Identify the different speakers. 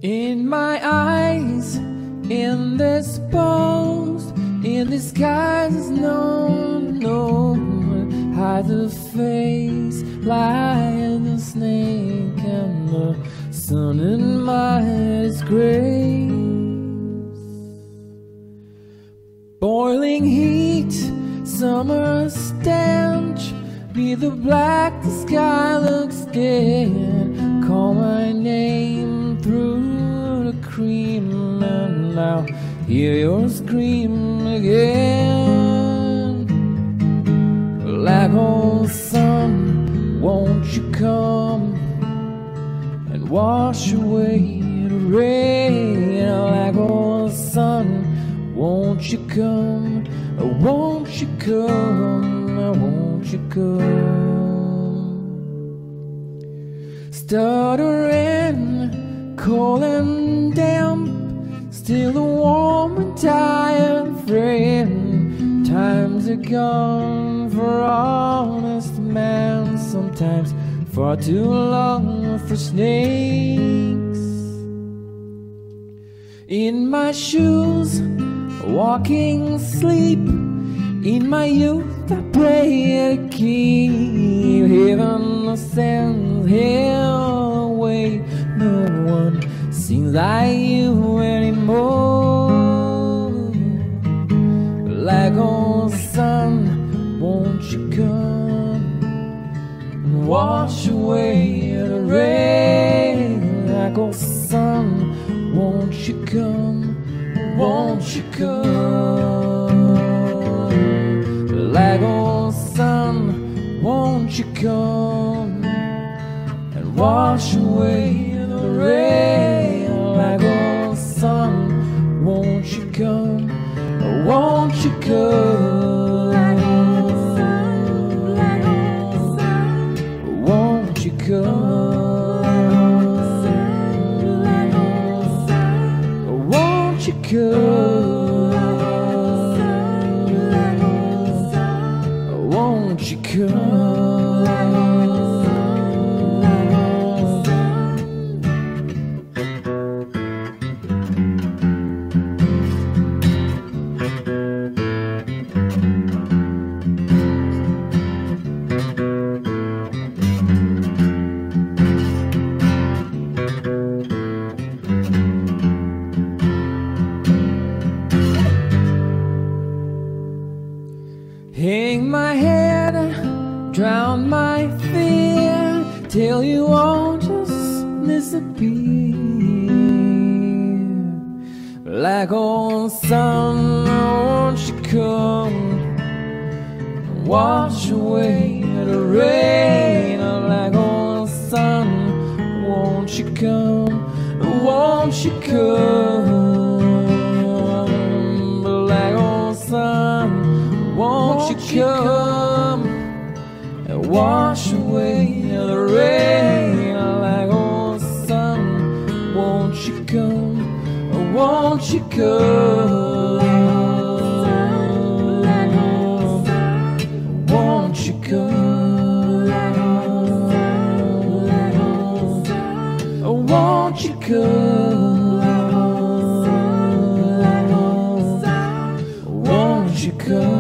Speaker 1: In my eyes, in this pose, in disguise, no, hide the face, like a snake, and the sun in my disgrace. Boiling heat, summer stench, neath the black the sky looks dead. Call my name through the cream, and I'll hear your scream again. Like old sun, won't you come and wash away the rain? Like old sun, won't you come, won't you come, won't you come? Stuttering, cold and damp, still a warm and tired friend. Times are gone for honest man, sometimes far too long for snakes. In my shoes, walking sleep, in my youth I pray to keep heaven sends hell away. No one seems like you anymore. Like old sun, won't you come and wash away the rain? Like old sun, won't you come, won't you come? Like old sun, won't you come and wash away the rain? Like old sun, won't you come, won't you come? Like old sun, won't you come? Like old sun, won't you come? Won't you come? Hang my head, drown my fear, till you all just disappear. Like old sun, won't you come, wash away the rain? Like old sun, won't you come, won't you come? Like old sun, won't you come and wash away the rain? Like old sun, won't you come, won't you come? Won't you come? Won't you come? Won't you come?